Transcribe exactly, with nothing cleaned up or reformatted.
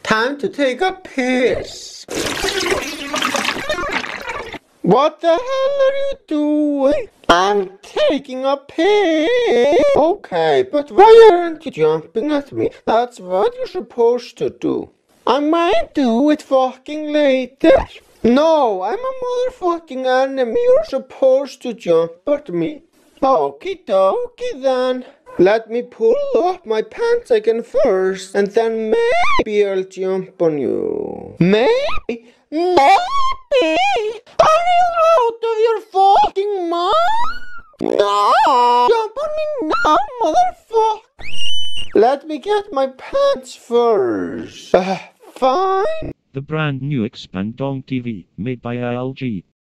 Time to take a piss. What the hell are you doing? I'm taking a piss. Okay, but why aren't you jumping at me? That's what you're supposed to do. I might do it fucking later. No, I'm a motherfucking enemy. You're supposed to jump at me. Okie dokie then. Let me pull up my pants again first, and then maybe I'll jump on you. Maybe? Maybe? Are you out of your fucking mind? No! Jump on me now, motherfucker! Let me get my pants first. Uh, fine. The brand new Expandong T V, made by I L G.